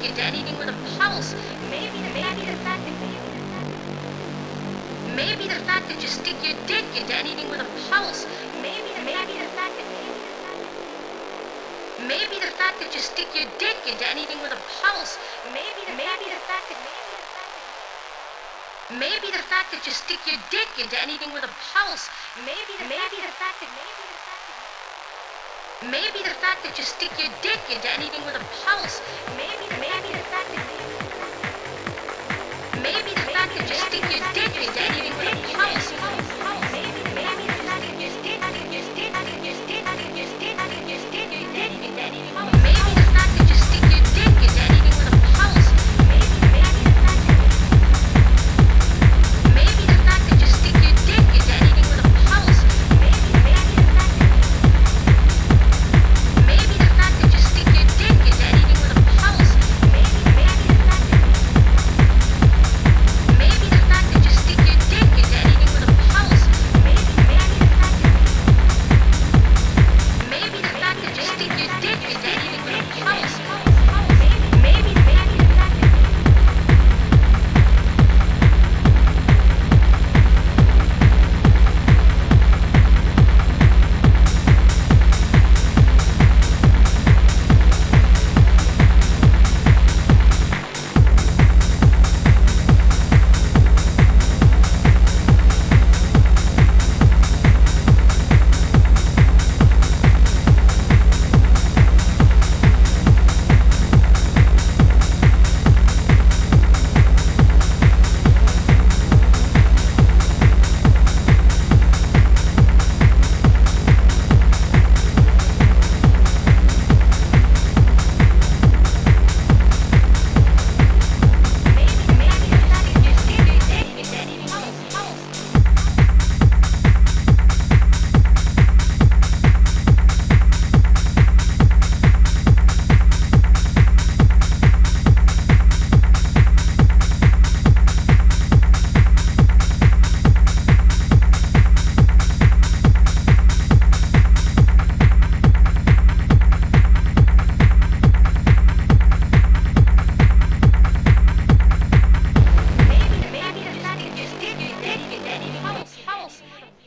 into anything with a pulse. Maybe the fact that you stick your dick into anything with a pulse. Maybe the fact that you stick your dick into anything with a pulse. Maybe the fact that you stick your dick into anything with a pulse. Maybe the fact that you stick your dick into anything with a pulse. Maybe the fact that you stick your dick into anything with a pulse. Pulse.